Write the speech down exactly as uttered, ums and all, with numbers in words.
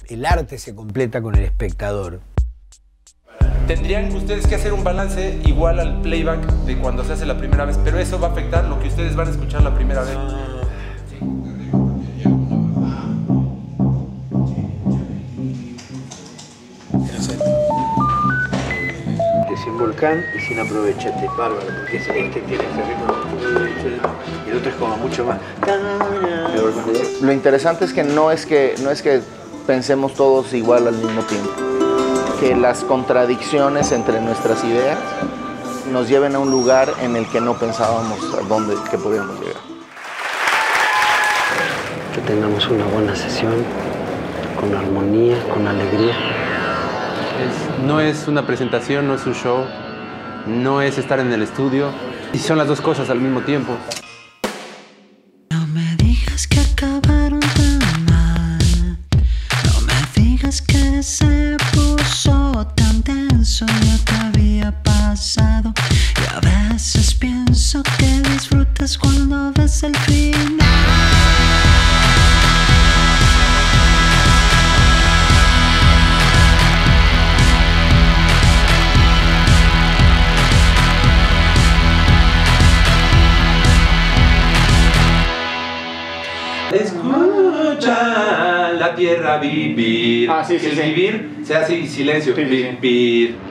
el arte se completa con el espectador. Tendrían ustedes que hacer un balance igual al playback de cuando se hace la primera vez, pero eso va a afectar lo que ustedes van a escuchar la primera vez. Sin volcán y sin aprovechate, bárbaro, porque este tiene ese ritmo y el otro es como mucho más. Lo interesante es que no es que, no es que pensemos todos igual al mismo tiempo, que las contradicciones entre nuestras ideas nos lleven a un lugar en el que no pensábamos a dónde que podíamos llegar. Que tengamos una buena sesión, con armonía, con alegría. Es, no es una presentación, no es un show, no es estar en el estudio, y son las dos cosas al mismo tiempo. No me digas que acabaron tan mal, no me digas que se puso tan tenso, ya te había pasado, y a veces pienso que disfrutas cuando ves el final. Escucha la tierra vivir. Ah, sí, sí, el sí. vivir se hace silencio. Sí, sí, sí. Vivir.